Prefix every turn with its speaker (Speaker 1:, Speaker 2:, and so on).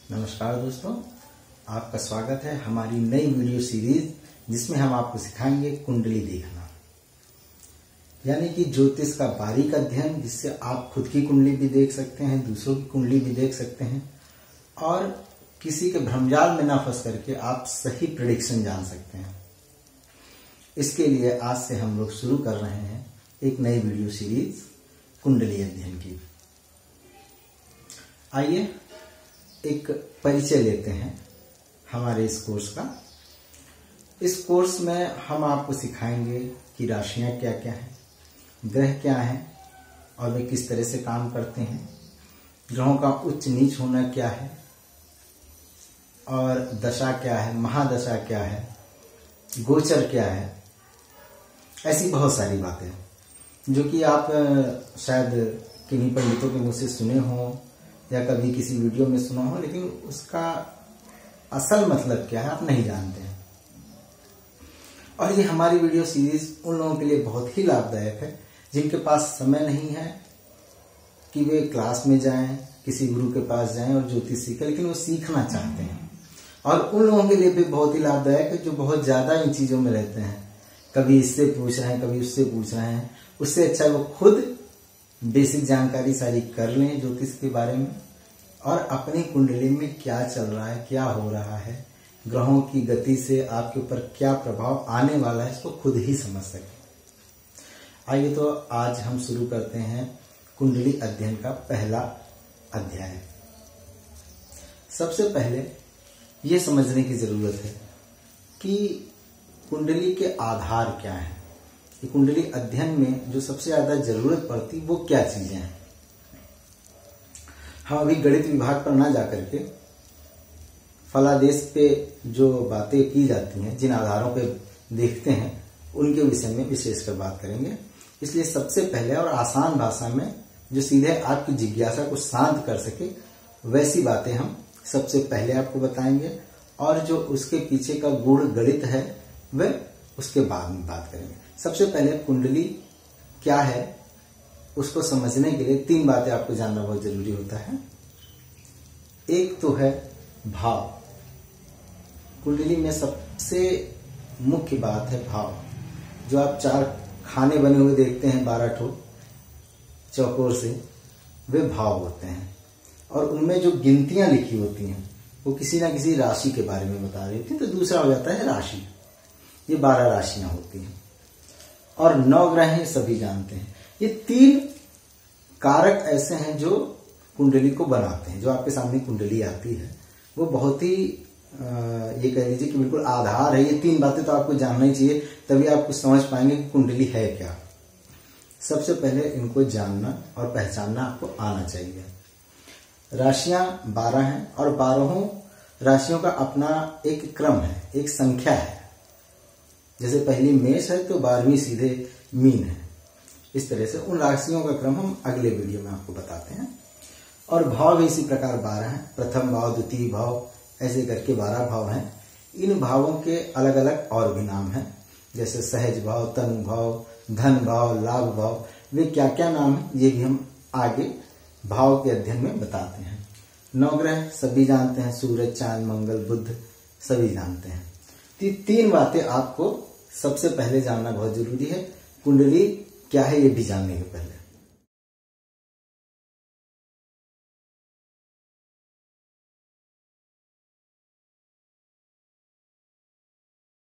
Speaker 1: नमस्कार दोस्तों, आपका स्वागत है हमारी नई वीडियो सीरीज जिसमें हम आपको सिखाएंगे कुंडली देखना, यानी कि ज्योतिष का बारीक अध्ययन, जिससे आप खुद की कुंडली भी देख सकते हैं, दूसरों की कुंडली भी देख सकते हैं और किसी के भ्रमजाल में ना फंस करके आप सही प्रेडिक्शन जान सकते हैं। इसके लिए आज से हम लोग शुरू कर रहे हैं एक नई वीडियो सीरीज कुंडली अध्ययन की। आइए एक परिचय लेते हैं हमारे इस कोर्स का। इस कोर्स में हम आपको सिखाएंगे कि राशियां क्या क्या हैं, ग्रह क्या हैं और वे किस तरह से काम करते हैं, ग्रहों का उच्च नीच होना क्या है और दशा क्या है, महादशा क्या है, गोचर क्या है। ऐसी बहुत सारी बातें जो कि आप शायद किन्हीं पंडितों के मुंह से सुने हों या कभी किसी वीडियो में सुना हो, लेकिन उसका असल मतलब क्या है आप नहीं जानते हैं। और ये हमारी वीडियो सीरीज उन लोगों के लिए बहुत ही लाभदायक है जिनके पास समय नहीं है कि वे क्लास में जाएं, किसी गुरु के पास जाएं और ज्योतिष सीखें, लेकिन वो सीखना चाहते हैं। और उन लोगों के लिए भी बहुत ही लाभदायक है जो बहुत ज्यादा इन चीजों में रहते हैं, कभी इससे पूछ रहे हैं, कभी उससे पूछ रहे हैं। उससे अच्छा वो खुद बेसिक जानकारी सारी कर लें ज्योतिष के बारे में और अपनी कुंडली में क्या चल रहा है, क्या हो रहा है, ग्रहों की गति से आपके ऊपर क्या प्रभाव आने वाला है, इसको खुद ही समझ सकें। आइए तो आज हम शुरू करते हैं कुंडली अध्ययन का पहला अध्याय। सबसे पहले ये समझने की जरूरत है कि कुंडली के आधार क्या हैं। कि कुंडली अध्ययन में जो सबसे ज्यादा जरूरत पड़ती वो क्या चीजें हैं। हम अभी गणित विभाग पर ना जाकर के फलादेश पे जो बातें की जाती हैं, जिन आधारों पे देखते हैं, उनके विषय में विशेषकर बात करेंगे। इसलिए सबसे पहले और आसान भाषा में जो सीधे आपकी जिज्ञासा को शांत कर सके वैसी बातें हम सबसे पहले आपको बताएंगे, और जो उसके पीछे का गूढ़ गणित है वह उसके बाद में बात करेंगे। सबसे पहले कुंडली क्या है उसको समझने के लिए तीन बातें आपको जानना बहुत जरूरी होता है। एक तो है भाव। कुंडली में सबसे मुख्य बात है भाव। जो आप चार खाने बने हुए देखते हैं 12 ठो चौकोर से, वे भाव होते हैं और उनमें जो गिनतियां लिखी होती हैं वो किसी ना किसी राशि के बारे में बता रही होती है। तो दूसरा हो जाता है राशि। ये 12 राशियां होती हैं और 9 ग्रह हैं, सभी जानते हैं। ये 3 कारक ऐसे हैं जो कुंडली को बनाते हैं। जो आपके सामने कुंडली आती है वो बहुत ही ये कह लीजिए कि बिल्कुल आधार है। ये 3 बातें तो आपको जानना ही चाहिए, तभी आप कुछ समझ पाएंगे कि कुंडली है क्या। सबसे पहले इनको जानना और पहचानना आपको आना चाहिए। राशियां 12 हैं और 12 राशियों का अपना एक क्रम है, एक संख्या है। जैसे पहली मेष है तो 12वीं सीधे मीन है। इस तरह से उन राशियों का क्रम हम अगले वीडियो में आपको बताते हैं। और भाव भी इसी प्रकार 12 हैं। प्रथम भाव, द्वितीय भाव, ऐसे करके 12 भाव हैं। इन भावों के अलग अलग और भी नाम हैं, जैसे सहज भाव, तनु भाव, धन भाव, लाभ भाव। वे क्या क्या नाम है ये भी हम आगे भाव के अध्ययन में बताते हैं। 9 ग्रह सभी जानते हैं, सूरज, चांद, मंगल, बुध सभी जानते हैं। 3 बातें आपको सबसे पहले जानना बहुत जरूरी है। कुंडली क्या है ये भी जानने के पहले।